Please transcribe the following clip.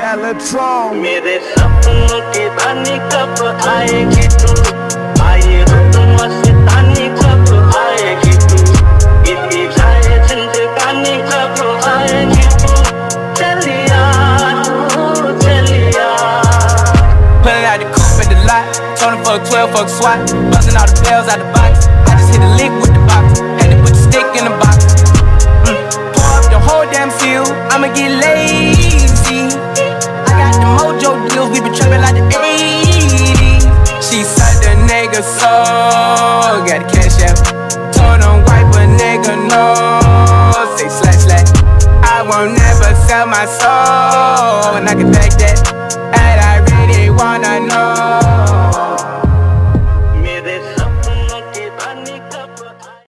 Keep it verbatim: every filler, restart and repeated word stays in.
Electron. मेरे सपनों की रानी कब आएगी तू, आए हो तुम मस्तानी कब आएगी तू, इतनी जाए जिंदगानी कब आएगी तू, चलिया तू चलिया. Pulling out the coupe at the lot, told him fuck twelve, fuck SWAT, busting all the bells out the box.